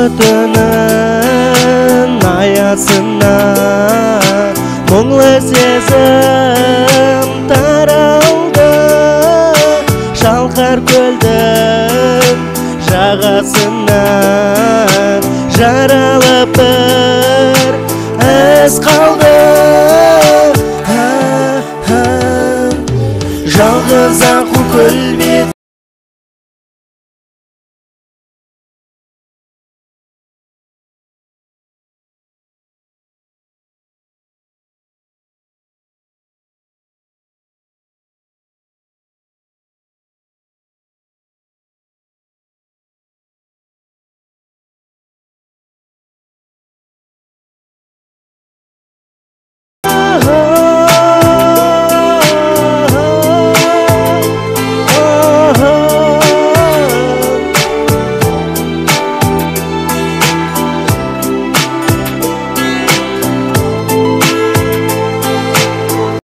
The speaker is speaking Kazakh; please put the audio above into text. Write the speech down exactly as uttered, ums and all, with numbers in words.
өтінің аясына мұңлы сезім таралды. Шалқар көлдің жағасына жаралы бір із қалды. Жалғыз